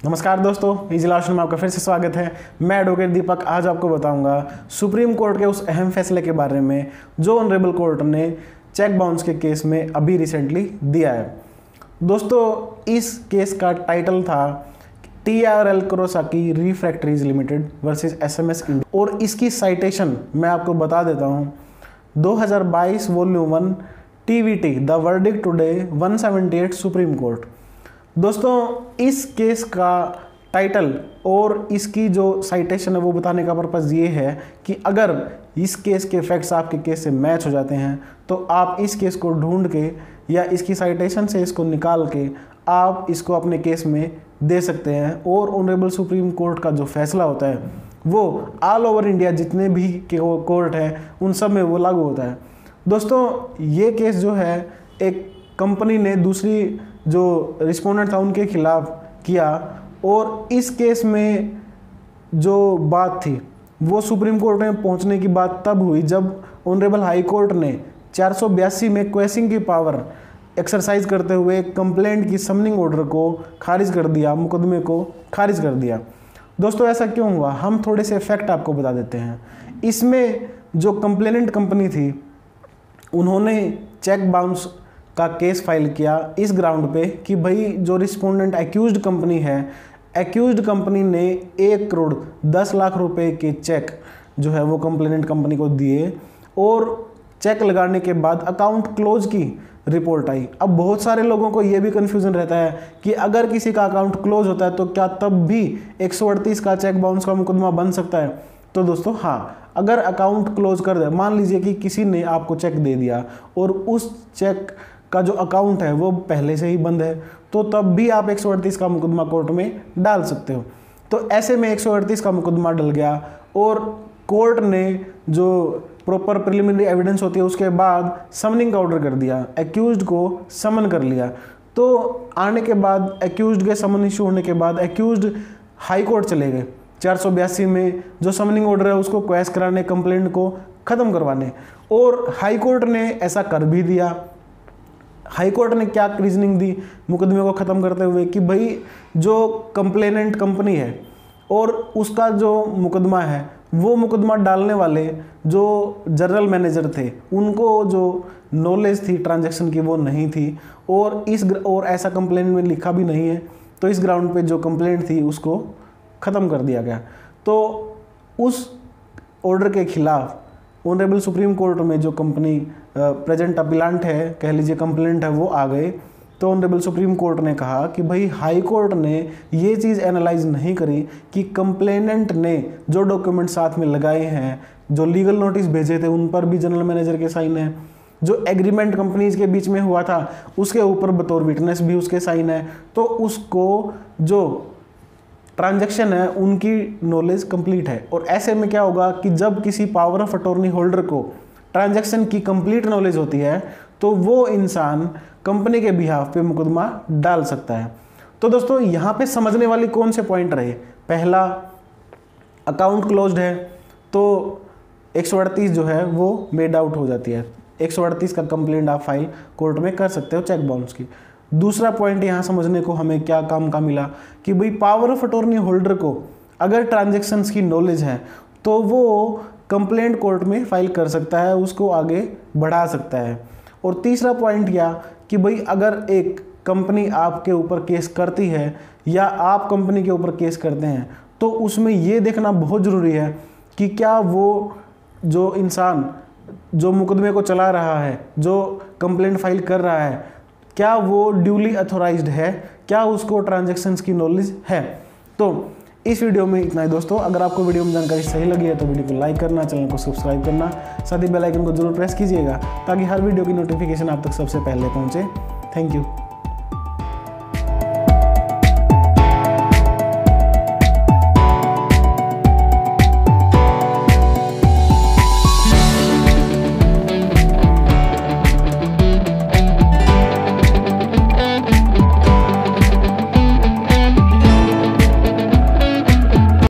नमस्कार दोस्तों, easy law में आपका फिर से स्वागत है। मैं एडवोकेट दीपक आज आपको बताऊंगा सुप्रीम कोर्ट के उस अहम फैसले के बारे में जो ऑनरेबल कोर्ट ने चेक बाउंस के केस में अभी रिसेंटली दिया है। दोस्तों, इस केस का टाइटल था TRL Kurosaki refractories limited versus SMS India और इसकी साइटेशन मैं आपको बता देता हूँ। 2022 volume 1 TVT the verdict today 178 supreme court. दोस्तों, इस केस का टाइटल और इसकी जो साइटेशन है वो बताने का पर्पज़ ये है कि अगर इस केस के फैक्ट्स आपके केस से मैच हो जाते हैं तो आप इस केस को ढूंढ के या इसकी साइटेशन से इसको निकाल के आप इसको अपने केस में दे सकते हैं और ऑनरेबल सुप्रीम कोर्ट का जो फैसला होता है वो ऑल ओवर इंडिया जितने भी कोर्ट हैं उन सब में वो लागू होता है। दोस्तों, ये केस जो है एक कंपनी ने दूसरी जो रिस्पोंडेंट था उनके खिलाफ किया और इस केस में जो बात थी वो सुप्रीम कोर्ट में पहुंचने की बात तब हुई जब ऑनरेबल हाई कोर्ट ने 482 में क्वेश्चनिंग की पावर एक्सरसाइज करते हुए कंप्लेंट की समनिंग ऑर्डर को खारिज कर दिया, मुकदमे को खारिज कर दिया। दोस्तों, ऐसा क्यों हुआ, हम थोड़े से फैक्ट आपको बता देते हैं। इसमें जो कंप्लेनेंट कंपनी थी उन्होंने चेक बाउंस का केस फाइल किया इस ग्राउंड पे कि भाई जो रिस्पोंडेंट एक्यूज्ड कंपनी है, एक्यूज्ड कंपनी ने 1 करोड़ 10 लाख रुपए के चेक जो है वो कंप्लेनेंट कंपनी को दिए और चेक लगाने के बाद अकाउंट क्लोज की रिपोर्ट आई। अब बहुत सारे लोगों को ये भी कन्फ्यूजन रहता है कि अगर किसी का अकाउंट क्लोज होता है तो क्या तब भी 138 का चेक बाउंस का मुकदमा बन सकता है। तो दोस्तों हाँ, अगर अकाउंट क्लोज कर दे, मान लीजिए कि किसी ने आपको चेक दे दिया और उस चेक का जो अकाउंट है वो पहले से ही बंद है तो तब भी आप 138 का मुकदमा कोर्ट में डाल सकते हो। तो ऐसे में 138 का मुकदमा डल गया और कोर्ट ने जो प्रॉपर प्रिलिमिनरी एविडेंस होती है उसके बाद समनिंग का ऑर्डर कर दिया, एक्यूज्ड को समन कर लिया। तो आने के बाद एक्यूज्ड के समन इशू होने के बाद एक्यूज्ड हाई कोर्ट चले गए 482 में जो समनिंग ऑर्डर है उसको क्वैश कराने, कंप्लेंट को ख़त्म करवाने, और हाई कोर्ट ने ऐसा कर भी दिया। हाई कोर्ट ने क्या रीजनिंग दी मुकदमे को ख़त्म करते हुए कि भाई जो कंप्लेनेंट कंपनी है और उसका जो मुकदमा है वो मुकदमा डालने वाले जो जनरल मैनेजर थे उनको जो नॉलेज थी ट्रांजैक्शन की वो नहीं थी और ऐसा कंप्लेंट में लिखा भी नहीं है। तो इस ग्राउंड पे जो कंप्लेंट थी उसको ख़त्म कर दिया गया। तो उस ऑर्डर के खिलाफ ऑनरेबल सुप्रीम कोर्ट में जो कंपनी प्रेजेंट अपीलांट है, कह लीजिए कंप्लेंट है, वो आ गए। तो ऑनरेबल सुप्रीम कोर्ट ने कहा कि भाई हाई कोर्ट ने ये चीज़ एनालाइज नहीं करी कि कंप्लेनेंट ने जो डॉक्यूमेंट साथ में लगाए हैं, जो लीगल नोटिस भेजे थे उन पर भी जनरल मैनेजर के साइन है, जो एग्रीमेंट कंपनीज के बीच में हुआ था उसके ऊपर बतौर विटनेस भी उसके साइन है। तो उसको जो ट्रांजैक्शन है उनकी नॉलेज कंप्लीट है। और ऐसे में क्या होगा कि जब किसी पावर ऑफ अटॉर्नी होल्डर को ट्रांजैक्शन की कंप्लीट नॉलेज होती है तो वो इंसान कंपनी के बिहाफ पे मुकदमा डाल सकता है। तो दोस्तों, यहाँ पे समझने वाली कौन से पॉइंट रहे। पहला, अकाउंट क्लोज्ड है तो 138 जो है वो मेड आउट हो जाती है। 138 का कंप्लेंट आप फाइल कोर्ट में कर सकते हो चेक बाउंस की। दूसरा पॉइंट यहाँ समझने को हमें क्या काम का मिला कि भाई पावर ऑफ अटॉर्नी होल्डर को अगर ट्रांजैक्शंस की नॉलेज है तो वो कंप्लेंट कोर्ट में फाइल कर सकता है, उसको आगे बढ़ा सकता है। और तीसरा पॉइंट क्या कि भाई अगर एक कंपनी आपके ऊपर केस करती है या आप कंपनी के ऊपर केस करते हैं तो उसमें ये देखना बहुत ज़रूरी है कि क्या वो जो इंसान जो मुकदमे को चला रहा है, जो कंप्लेंट फाइल कर रहा है, क्या वो ड्यूली अथोराइज्ड है, क्या उसको ट्रांजैक्शंस की नॉलेज है। तो इस वीडियो में इतना ही दोस्तों। अगर आपको वीडियो में जानकारी सही लगी है तो वीडियो को लाइक करना, चैनल को सब्सक्राइब करना, साथ ही बेल आइकन को जरूर प्रेस कीजिएगा ताकि हर वीडियो की नोटिफिकेशन आप तक सबसे पहले पहुंचे। Thank you.